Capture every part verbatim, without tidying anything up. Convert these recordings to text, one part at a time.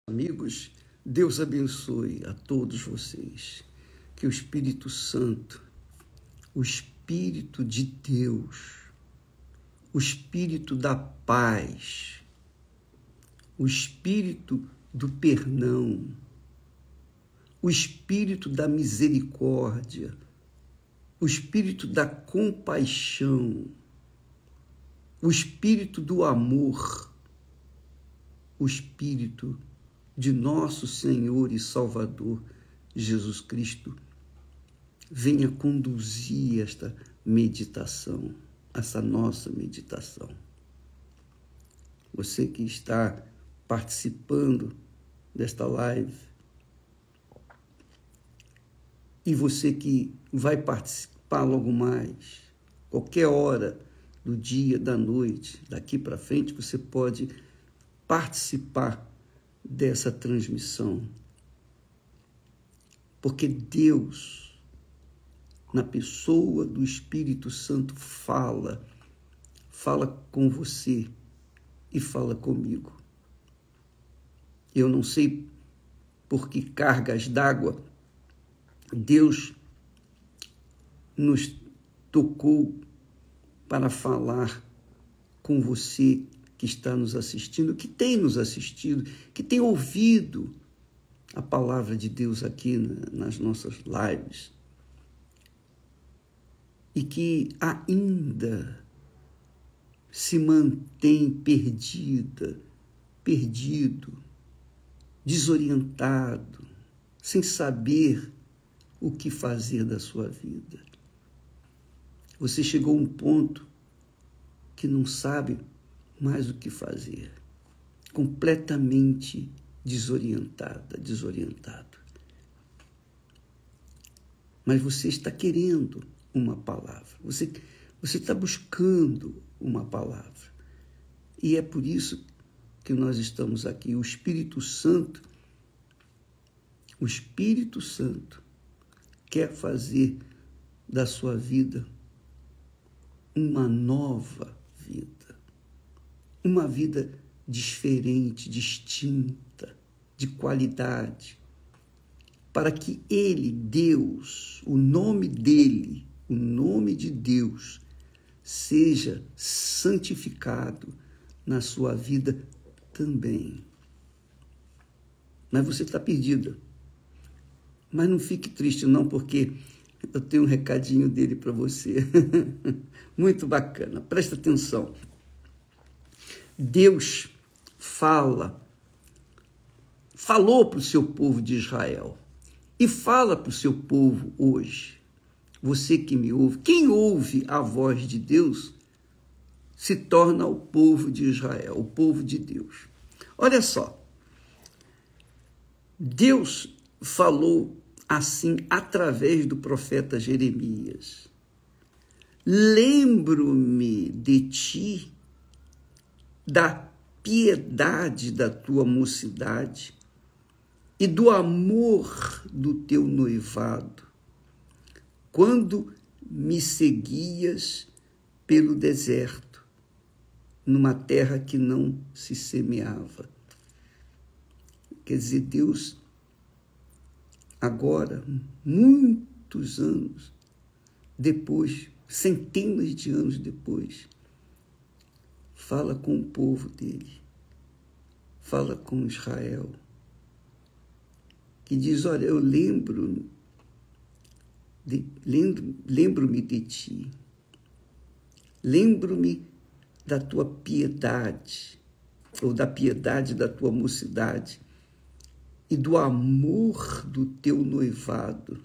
Amigos, Deus abençoe a todos vocês. Que o Espírito Santo, o Espírito de Deus, o Espírito da paz, o Espírito do perdão, o Espírito da misericórdia, o Espírito da compaixão, o Espírito do amor, o Espírito de nosso Senhor e Salvador Jesus Cristo venha conduzir esta meditação, essa nossa meditação. Você que está participando desta live e você que vai participar logo mais, qualquer hora do dia, da noite, daqui para frente, você pode participar dessa transmissão, porque Deus, na pessoa do Espírito Santo, fala, fala com você e fala comigo. Eu não sei por que cargas d'água Deus nos tocou para falar com você que está nos assistindo, que tem nos assistido, que tem ouvido a palavra de Deus aqui nas nossas lives e que ainda se mantém perdida, perdido, desorientado, sem saber o que fazer da sua vida. Você chegou a um ponto que não sabe mais o que fazer, completamente desorientada, desorientado. Mas você está querendo uma palavra, você, você está buscando uma palavra. E é por isso que nós estamos aqui. O Espírito Santo, o Espírito Santo quer fazer da sua vida uma nova vida. Uma vida diferente, distinta, de qualidade, para que Ele, Deus, o nome dEle, o nome de Deus, seja santificado na sua vida também. Mas você está perdida. Mas não fique triste não, porque eu tenho um recadinho dele para você. Muito bacana, presta atenção. Deus fala, falou para o seu povo de Israel e fala para o seu povo hoje. Você que me ouve, quem ouve a voz de Deus se torna o povo de Israel, o povo de Deus. Olha só, Deus falou assim através do profeta Jeremias: lembro-me de ti, da piedade da tua mocidade e do amor do teu noivado, quando me seguias pelo deserto, numa terra que não se semeava. Quer dizer, Deus, agora, muitos anos depois, centenas de anos depois, fala com o povo dele, fala com Israel, que diz: olha, eu lembro, de, lembro, lembro-me de ti, lembro-me da tua piedade, ou da piedade da tua mocidade, e do amor do teu noivado.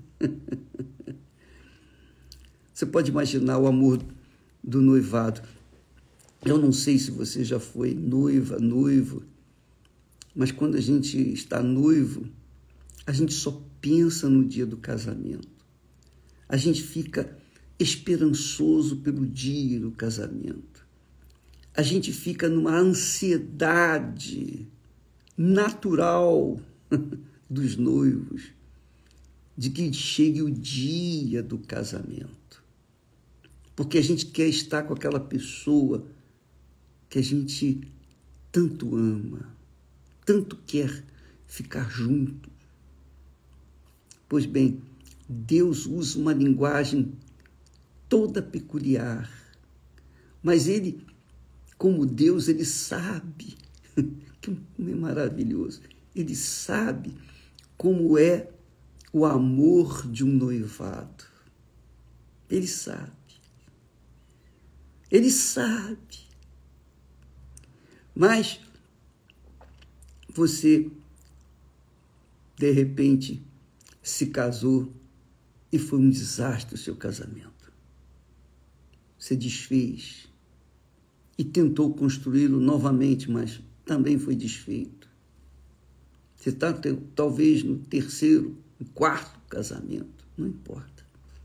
Você pode imaginar o amor do noivado. Eu não sei se você já foi noiva, noivo, mas quando a gente está noivo, a gente só pensa no dia do casamento. A gente fica esperançoso pelo dia do casamento. A gente fica numa ansiedade natural dos noivos de que chegue o dia do casamento. Porque a gente quer estar com aquela pessoa que a gente tanto ama, tanto quer ficar junto. Pois bem, Deus usa uma linguagem toda peculiar, mas ele, como Deus, ele sabe, que é maravilhoso, ele sabe como é o amor de um noivado. Ele sabe. Ele sabe. Mas você, de repente, se casou e foi um desastre o seu casamento. Você desfez e tentou construí-lo novamente, mas também foi desfeito. Você está talvez no terceiro, no quarto casamento, não importa.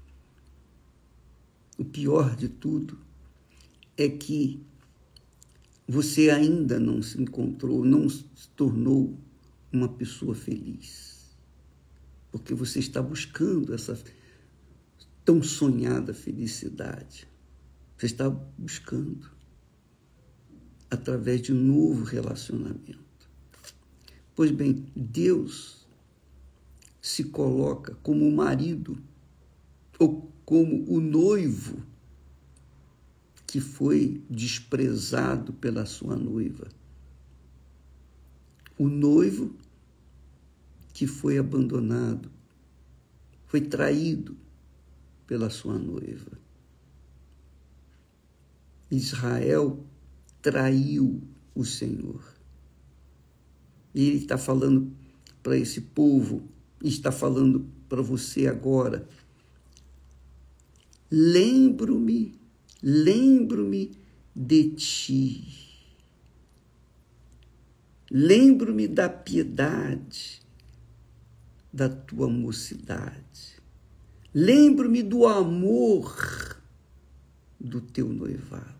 O pior de tudo é que você ainda não se encontrou, não se tornou uma pessoa feliz. Porque você está buscando essa tão sonhada felicidade. Você está buscando através de um novo relacionamento. Pois bem, Deus se coloca como o marido ou como o noivo que foi desprezado pela sua noiva. O noivo que foi abandonado, foi traído pela sua noiva. Israel traiu o Senhor. E ele está falando para esse povo, está falando para você agora. Lembro-me, lembro-me de ti. Lembro-me da piedade da tua mocidade. Lembro-me do amor do teu noivado.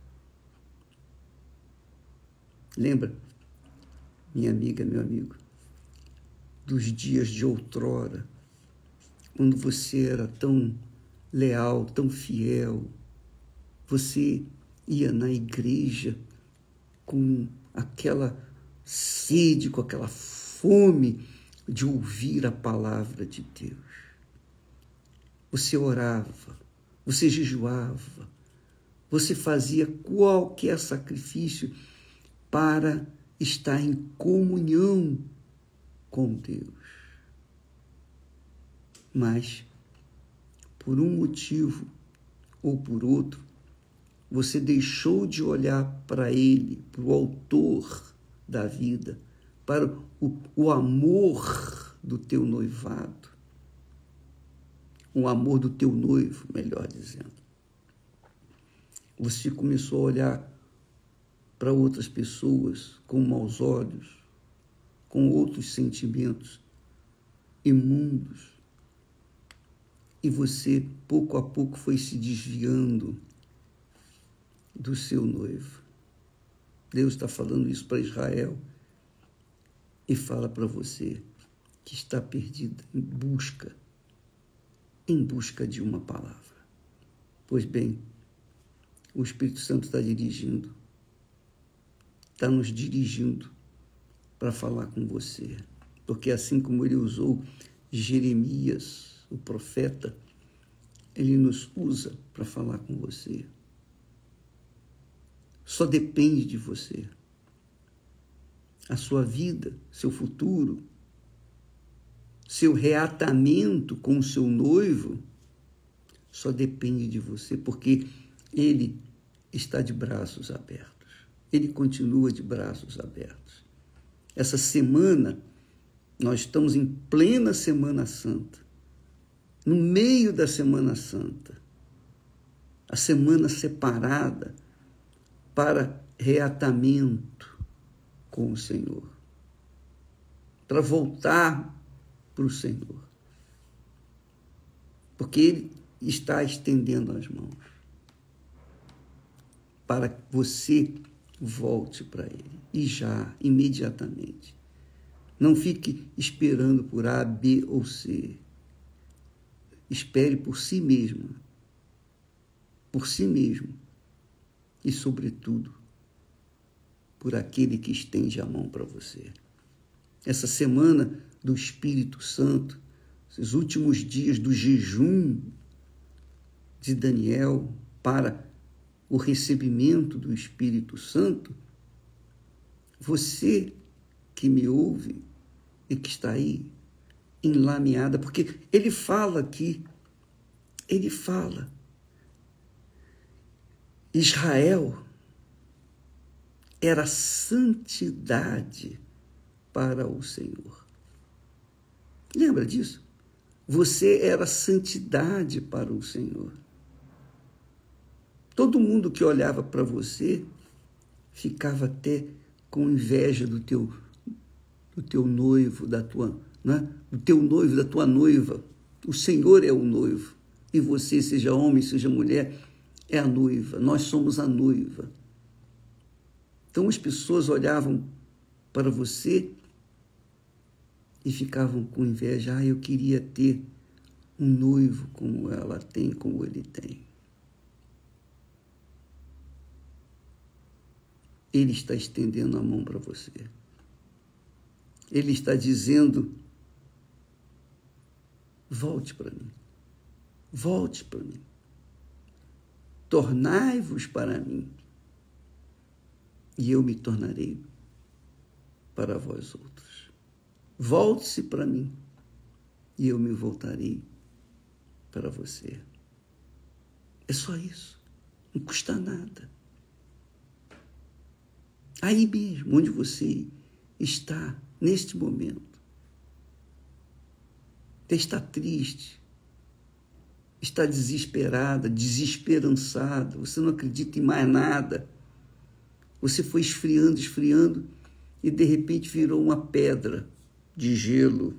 Lembra, minha amiga, meu amigo, dos dias de outrora, quando você era tão leal, tão fiel, você ia na igreja com aquela sede, com aquela fome de ouvir a palavra de Deus. Você orava, você jejuava, você fazia qualquer sacrifício para estar em comunhão com Deus. Mas, por um motivo ou por outro, você deixou de olhar para Ele, para o autor da vida, para o, o amor do teu noivado, o amor do teu noivo, melhor dizendo. Você começou a olhar para outras pessoas com maus olhos, com outros sentimentos imundos, e você, pouco a pouco, foi se desviando do seu noivo. Deus está falando isso para Israel e fala para você que está perdida em busca, em busca de uma palavra. Pois bem, o Espírito Santo está dirigindo, está nos dirigindo para falar com você, porque assim como ele usou Jeremias, o profeta, ele nos usa para falar com você. Só depende de você. A sua vida, seu futuro, seu reatamento com o seu noivo, só depende de você, porque ele está de braços abertos. Ele continua de braços abertos. Essa semana, nós estamos em plena Semana Santa, no meio da Semana Santa, a semana separada para reatamento com o Senhor, para voltar para o Senhor, porque Ele está estendendo as mãos para que você volte para Ele, e já, imediatamente. Não fique esperando por A, B ou C. Espere por si mesmo, por si mesmo e, sobretudo, por aquele que estende a mão para você. essa semana do Espírito Santo, esses últimos dias do jejum de Daniel para o recebimento do Espírito Santo, você que me ouve e que está aí enlameada, porque ele fala aqui, ele fala, Israel era santidade para o Senhor. Lembra disso? Você era santidade para o Senhor. Todo mundo que olhava para você ficava até com inveja do teu, do teu noivo, da tua, né? do teu noivo, da tua noiva. O Senhor é o noivo. E você, seja homem, seja mulher, é a noiva. Nós somos a noiva. Então as pessoas olhavam para você e ficavam com inveja. Ah, eu queria ter um noivo como ela tem, como ele tem. Ele está estendendo a mão para você. Ele está dizendo, volte para mim. Volte para mim. Tornai-vos para mim. E eu me tornarei para vós outros. Volte-se para mim. E eu me voltarei para você. É só isso. Não custa nada. Aí mesmo, onde você está, neste momento, está triste, está desesperada, desesperançada, você não acredita em mais nada, você foi esfriando, esfriando, e de repente virou uma pedra de gelo.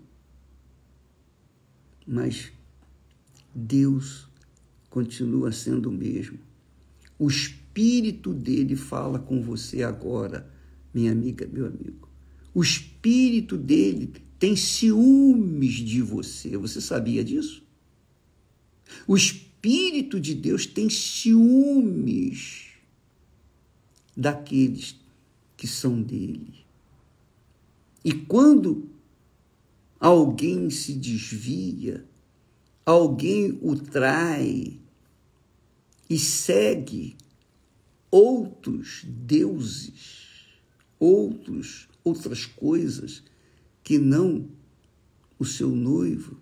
Mas Deus continua sendo o mesmo. O Espírito dele fala com você agora, minha amiga, meu amigo. O Espírito dele tem ciúmes de você. Você sabia disso? O Espírito de Deus tem ciúmes daqueles que são dele. E quando alguém se desvia, alguém o trai e segue outros deuses, outros, outras coisas que não o seu noivo,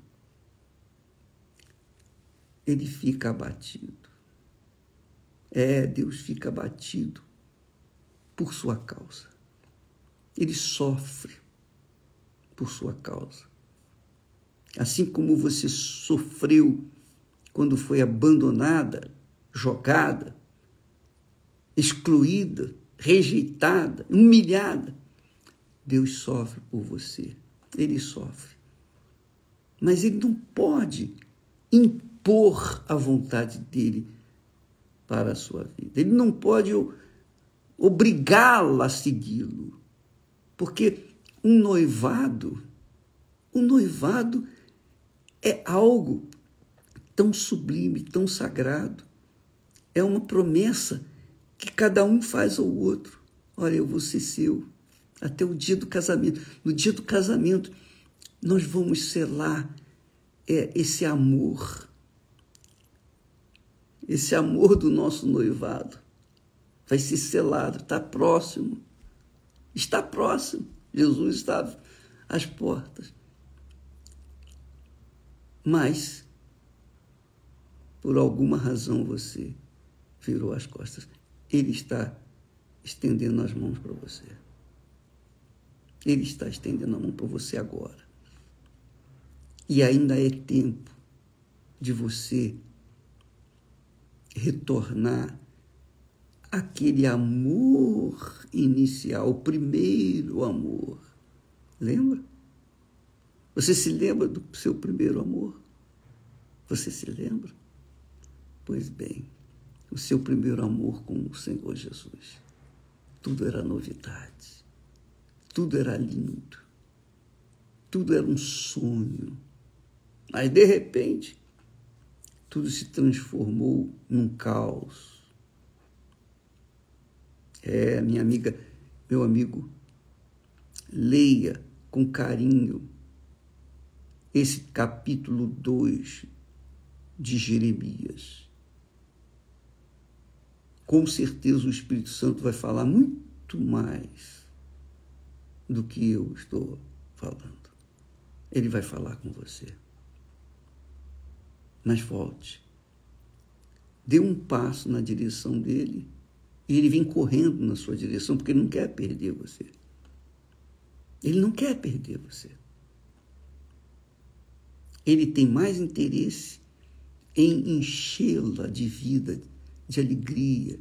ele fica abatido. É, Deus fica abatido por sua causa. Ele sofre por sua causa. Assim como você sofreu quando foi abandonada, jogada, excluída, rejeitada, humilhada, Deus sofre por você. Ele sofre. Mas ele não pode impor a vontade dele para a sua vida. Ele não pode obrigá-la a segui-lo. Porque um noivado, um noivado é algo tão sublime, tão sagrado. É uma promessa que cada um faz ao outro. Olha, eu vou ser seu até o dia do casamento. No dia do casamento, nós vamos selar é, esse amor, esse amor do nosso noivado. Vai ser selado, está próximo. Está próximo. Jesus está às portas. Mas, por alguma razão, você virou as costas. Ele está estendendo as mãos para você. Ele está estendendo a mão para você agora. E ainda é tempo de você retornar àquele amor inicial, o primeiro amor. Lembra? Você se lembra do seu primeiro amor? Você se lembra? Pois bem, o seu primeiro amor com o Senhor Jesus. Tudo era novidade. Tudo era lindo. Tudo era um sonho. Mas, de repente, tudo se transformou num caos. É, minha amiga, meu amigo, leia com carinho esse capítulo dois de Jeremias. Com certeza o Espírito Santo vai falar muito mais do que eu estou falando. Ele vai falar com você. Mas volte. Dê um passo na direção dele e ele vem correndo na sua direção porque ele não quer perder você. Ele não quer perder você. Ele tem mais interesse em enchê-la de vida, de alegria,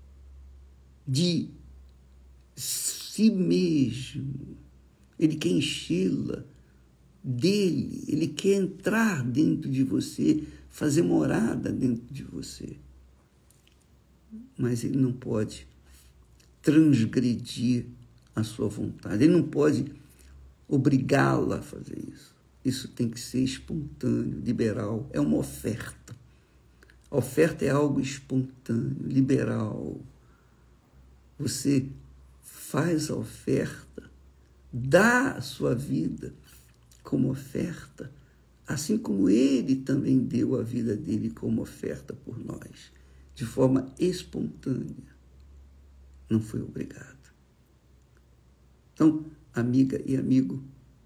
de si mesmo. Ele quer enchê-la dele, ele quer entrar dentro de você, fazer morada dentro de você. Mas ele não pode transgredir a sua vontade, ele não pode obrigá-la a fazer isso. Isso tem que ser espontâneo, liberal, é uma oferta. A oferta é algo espontâneo, liberal. Você faz a oferta, dá a sua vida como oferta, assim como ele também deu a vida dele como oferta por nós, de forma espontânea. Não foi obrigado. Então, amiga e amigo,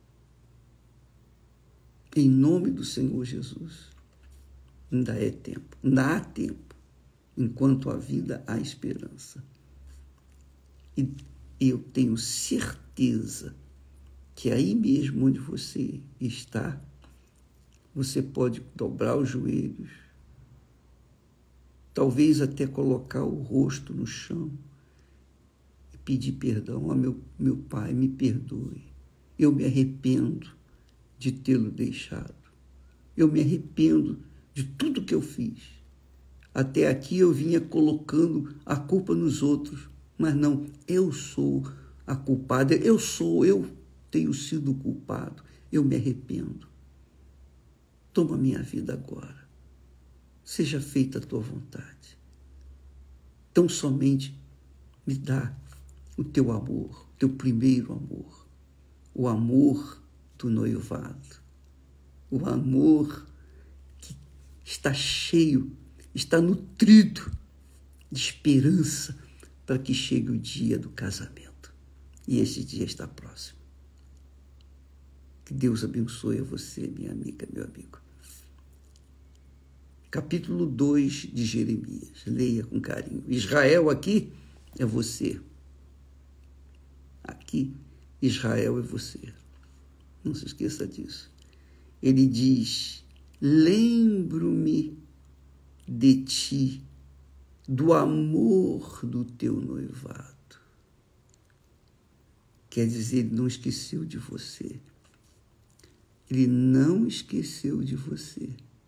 em nome do Senhor Jesus, ainda é tempo, ainda há tempo, enquanto há vida, há esperança. E eu tenho certeza que aí mesmo onde você está, você pode dobrar os joelhos, talvez até colocar o rosto no chão e pedir perdão. Oh, meu, meu Pai, me perdoe, eu me arrependo de tê-lo deixado, eu me arrependo de tudo que eu fiz. Até aqui eu vinha colocando a culpa nos outros, mas não, eu sou a culpada, eu sou, eu tenho sido culpado, eu me arrependo. Toma minha vida agora, seja feita a tua vontade. Tão somente me dá o teu amor, o teu primeiro amor, o amor do noivado, o amor que está cheio, está nutrido de esperança para que chegue o dia do casamento. E esse dia está próximo. Que Deus abençoe a você, minha amiga, meu amigo. Capítulo dois de Jeremias. Leia com carinho. Israel aqui é você. Aqui, Israel é você. Não se esqueça disso. Ele diz: lembro-me de ti, do amor do teu noivado. Quer dizer, ele não esqueceu de você. Ele não esqueceu de você.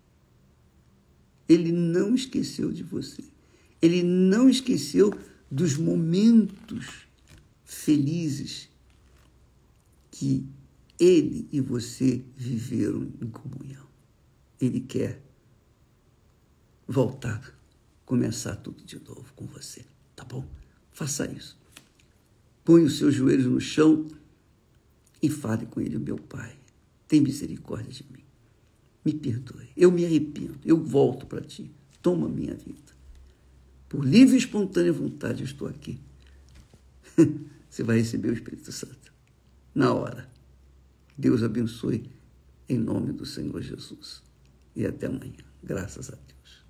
Ele não esqueceu de você. Ele não esqueceu dos momentos felizes que ele e você viveram em comunhão. Ele quer voltar, começar tudo de novo com você, tá bom? Faça isso. Põe os seus joelhos no chão e fale com ele: meu Pai, tem misericórdia de mim. Me perdoe. Eu me arrependo. Eu volto para ti. Toma minha vida. Por livre e espontânea vontade eu estou aqui. Você vai receber o Espírito Santo na hora. Deus abençoe em nome do Senhor Jesus. E até amanhã. Graças a Deus.